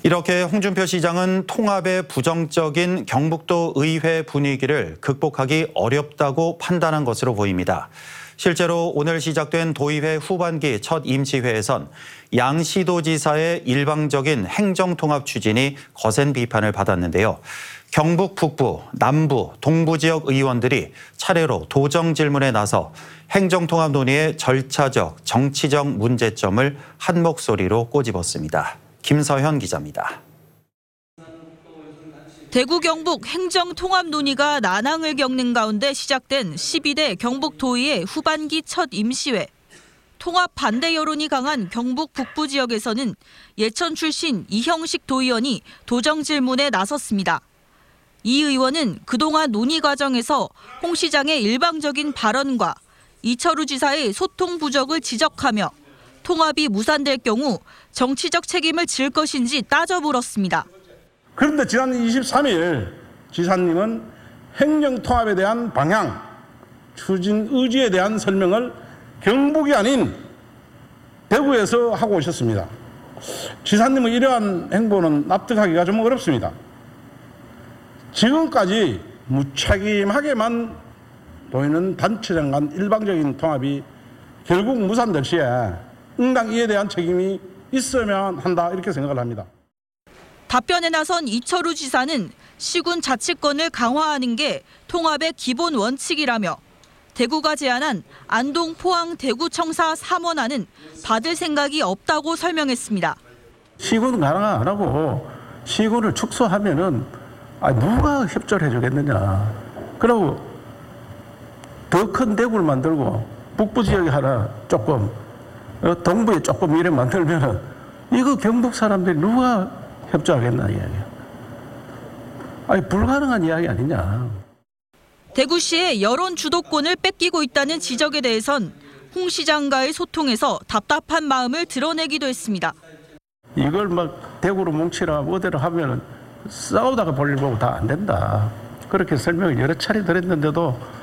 이렇게 홍준표 시장은 통합의 부정적인 경북도 의회 분위기를 극복하기 어렵다고 판단한 것으로 보입니다. 실제로 오늘 시작된 도의회 후반기 첫 임시회에선 양 시도지사의 일방적인 행정통합 추진이 거센 비판을 받았는데요. 경북 북부, 남부, 동부 지역 의원들이 차례로 도정 질문에 나서 행정통합 논의의 절차적, 정치적 문제점을 한 목소리로 꼬집었습니다. 김서현 기자입니다. 대구 경북 행정통합 논의가 난항을 겪는 가운데 시작된 12대 경북도의회 후반기 첫 임시회. 통합 반대 여론이 강한 경북 북부 지역에서는 예천 출신 이형식 도의원이 도정 질문에 나섰습니다. 이 의원은 그동안 논의 과정에서 홍 시장의 일방적인 발언과 이철우 지사의 소통 부족을 지적하며 통합이 무산될 경우 정치적 책임을 질 것인지 따져 물었습니다. 그런데 지난 23일 지사님은 행정통합에 대한 방향, 추진 의지에 대한 설명을 경북이 아닌 대구에서 하고 오셨습니다. 지사님의 이러한 행보는 납득하기가 좀 어렵습니다. 지금까지 무책임하게만 보이는 단체장 간 일방적인 통합이 결국 무산될 시에 응당 이에 대한 책임이 있어야만 한다 이렇게 생각을 합니다. 답변에 나선 이철우 지사는 시군 자치권을 강화하는 게 통합의 기본 원칙이라며 대구가 제안한 안동 포항 대구청사 3원안은 받을 생각이 없다고 설명했습니다. 시군 강화 안 하고 시군을 축소하면은 누가 협조를 해주겠느냐. 그리고 더 큰 대구를 만들고 북부 지역에 하나 조금 동부에 조금 이래 만들면은 이거 경북 사람들이 누가 협조하겠나 이야기야. 불가능한 이야기 아니냐. 대구시의 여론 주도권을 뺏기고 있다는 지적에 대해선 홍 시장과의 소통에서 답답한 마음을 드러내기도 했습니다. 이걸 막 대구로 뭉치라 뭐대로 하면은 싸우다가 볼일 보고 다 안 된다. 그렇게 설명을 여러 차례 드렸는데도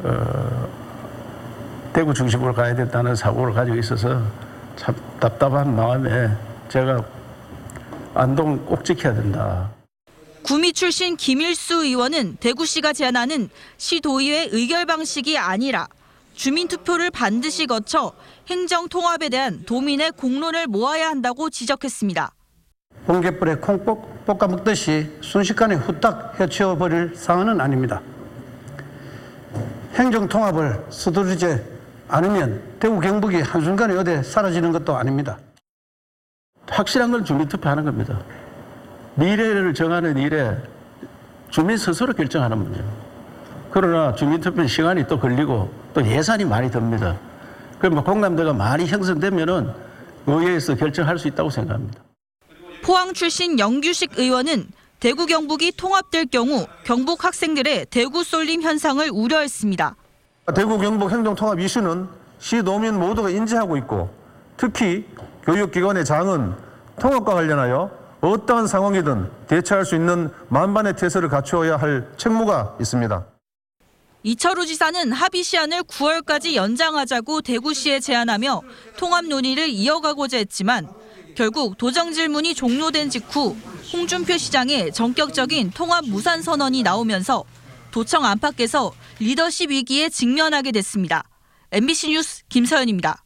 대구 중심으로 가야 된다는 사고를 가지고 있어서 참 답답한 마음에 제가 안동 꼭 지켜야 된다. 구미 출신 김일수 의원은 대구시가 제안하는 시도의회 의결 방식이 아니라 주민투표를 반드시 거쳐 행정통합에 대한 도민의 공론을 모아야 한다고 지적했습니다. 번갯불에 콩 볶아 먹듯이 순식간에 후딱 헤쳐버릴 상황은 아닙니다. 행정통합을 서두르지 않으면 대구 경북이 한순간에 어디 사라지는 것도 아닙니다. 확실한 건 주민투표하는 겁니다. 미래를 정하는 일에 주민 스스로 결정하는 문제예요. 그러나 주민투표는 시간이 또 걸리고 또 예산이 많이 듭니다. 그러면 공감대가 많이 형성되면은 의회에서 결정할 수 있다고 생각합니다. 포항 출신 영규식 의원은 대구 경북이 통합될 경우 경북 학생들의 대구 쏠림 현상을 우려했습니다. 대구 경북 행정통합 이슈는 시도민 모두가 인지하고 있고 특히 교육기관의 장은 통합과 관련하여 어떠한 상황이든 대처할 수 있는 만반의 태세를 갖추어야 할 책무가 있습니다. 이철우 지사는 합의 시한을 9월까지 연장하자고 대구시에 제안하며 통합 논의를 이어가고자 했지만 결국 도정 질문이 종료된 직후 홍준표 시장의 전격적인 통합 무산 선언이 나오면서 도청 안팎에서 리더십 위기에 직면하게 됐습니다. MBC 뉴스 김서연입니다.